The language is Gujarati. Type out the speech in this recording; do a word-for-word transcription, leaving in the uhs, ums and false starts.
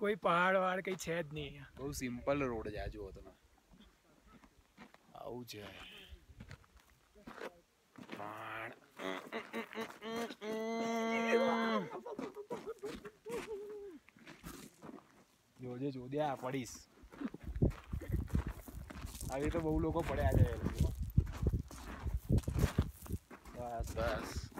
કોઈ પહાડ વાળ કઈ છે જ નહીં. બહુ સિમ્પલ રોડ છે આ જુઓ તમે. આવું છે પણ જોજે જોજે આ પડીશ. આવી તો બહુ લોકો પડ્યા છે. બસ બસ